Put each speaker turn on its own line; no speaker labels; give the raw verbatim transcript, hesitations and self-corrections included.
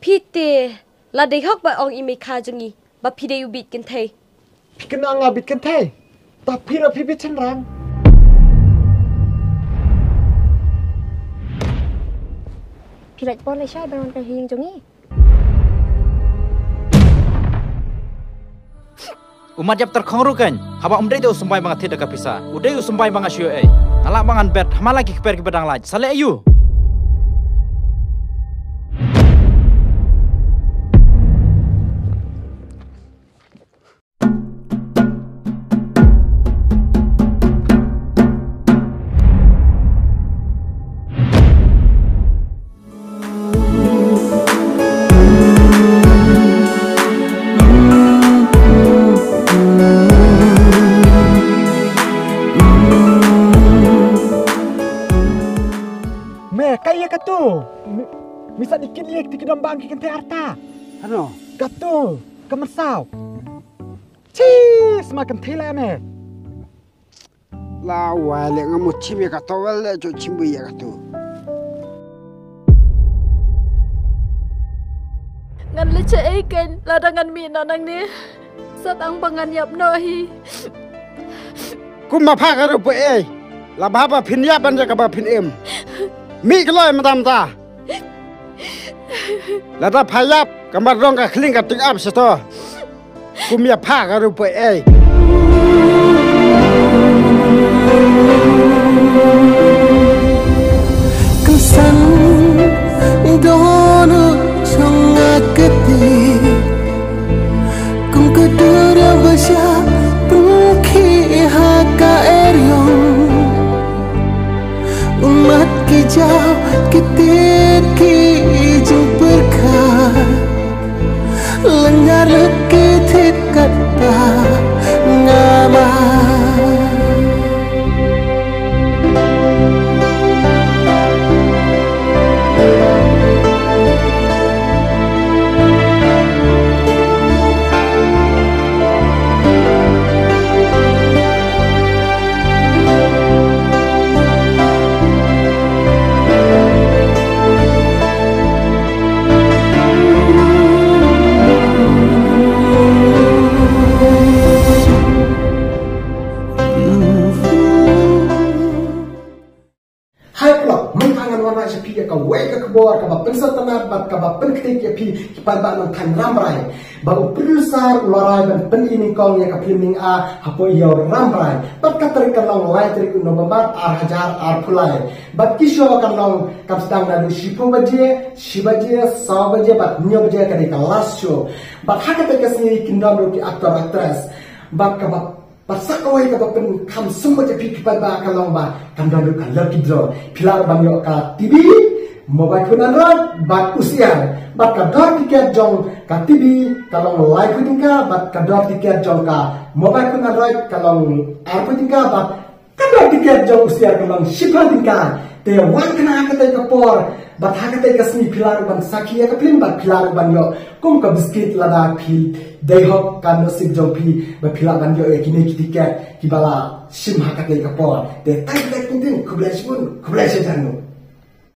พี่เตลาได้ฮอกบะอองอีเมคาจงีบะพี่ได้อยู่บิดกันเท
พี่กันงาบิดกันเทแต่พี่เราพี่บิดฉันรัง
พี่lại pon lại sai ban cái hiên choงี้
Umat jap terkongrukan, haba umdai tu sembai bangat tidak kapisa, udai sembai bangat syue ai. Alak bangan bet, hama lagi keper ke bedang laj, sale ayu.
Bisa dikit liek di kedam bangki kente arta.
Ano?
Gato, kamasau. Cheese makan tela me.
La wale ngamu chimi gato wale jo chimbu ya gato.
Ngan leche ikan ladangan mina nang ni. Satang pangan yap nohi.
Kuma phakaru pe ai. La baba phin ya ban ja ka ba phin em. Mi kloi madam ta. Lada payap kamar rong ka kling ka tik up seto kumya pha ka ru pe ai
kesan dono chonga kete kum kedura basya prukhi ha ka erion umat ki jao kite ki lengar lekit kata ngama bor ka ba pensar tanat bat ka ba penktik ya pi kipan ba nang kan ramrai ba upulsar lorai ban pen ini kong ya ka filming a hapo yo ramrai bat ka tarik kalong lai tarik no ba ar hajar ar pulai bat kisho kalong kap stang da shipo baje shibaje sa baje bat nyo baje ka de ka last show bat hakata ka sini kindam ro ki aktor actress bat ka ba pasak awai ka pen kam sumba je pi kipan ba kalong ba kam da ka lucky draw pilar bang yo ka T V mobile phone android bat usian bat ka dor tiket jong ka T V kalong live putingka bat ka dor tiket jong ka mobile phone android kalong air putingka bat ka dor tiket jong usian kalong shiplan tingka te wan kana ka te ka por bat ha ka te ka sni pilar ban sakhi ka film bat pilar ban yo kum ka biscuit lada phil dei hok ka no sip jong pi ba pilar ban yo ekine tiket ki bala sim ha ka te ka por te tai tai tin kublai pun kublai janu